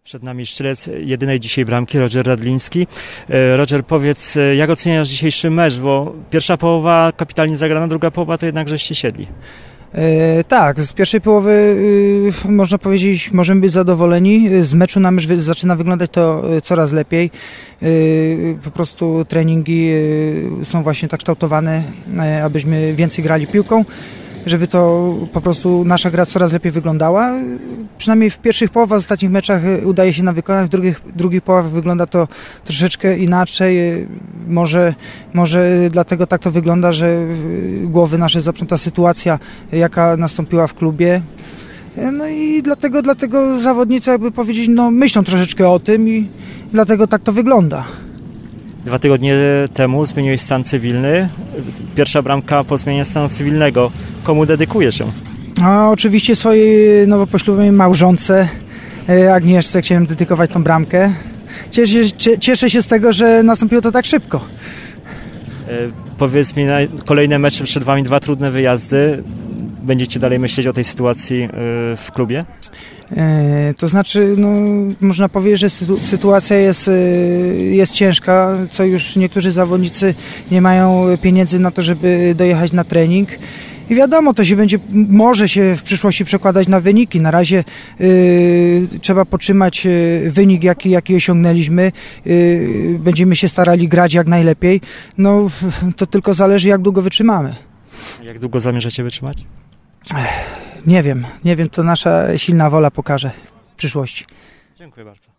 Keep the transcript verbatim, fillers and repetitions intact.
Przed nami strzelec jedynej dzisiaj bramki, Roger Radliński. Roger, powiedz, jak oceniasz dzisiejszy mecz, bo pierwsza połowa kapitalnie zagrana, druga połowa to jednak żeście siedli. E, tak, z pierwszej połowy y, można powiedzieć, możemy być zadowoleni. Z meczu na mecz wy, zaczyna wyglądać to y, coraz lepiej. Y, po prostu treningi y, są właśnie tak kształtowane, y, abyśmy więcej grali piłką, żeby to po prostu nasza gra coraz lepiej wyglądała. Przynajmniej w pierwszych połowach, w ostatnich meczach udaje się nam wykonać, w drugich, drugich połowach wygląda to troszeczkę inaczej. Może, może dlatego tak to wygląda, że głowy nasze zaprząta sytuacja, jaka nastąpiła w klubie. No i dlatego, dlatego zawodnicy, jakby powiedzieć, no myślą troszeczkę o tym i dlatego tak to wygląda. Dwa tygodnie temu zmieniłeś stan cywilny. Pierwsza bramka po zmianie stanu cywilnego. Komu dedykujesz ją? A oczywiście swojej nowo poślubionej małżonce Agnieszce chciałem dedykować tą bramkę. Cieszę, cieszę się z tego, że nastąpiło to tak szybko. E, powiedz mi, kolejne mecze przed wami, dwa trudne wyjazdy. Będziecie dalej myśleć o tej sytuacji e, w klubie? E, to znaczy, no, można powiedzieć, że sytu, sytuacja jest, e, jest ciężka, co już niektórzy zawodnicy nie mają pieniędzy na to, żeby dojechać na trening. I wiadomo, to się będzie, może się w przyszłości przekładać na wyniki. Na razie y, trzeba podtrzymać y, wynik, jaki, jaki osiągnęliśmy. Y, będziemy się starali grać jak najlepiej. No, to tylko zależy, jak długo wytrzymamy. Jak długo zamierzacie wytrzymać? Nie wiem, nie wiem, to nasza silna wola pokaże w przyszłości. Dziękuję bardzo.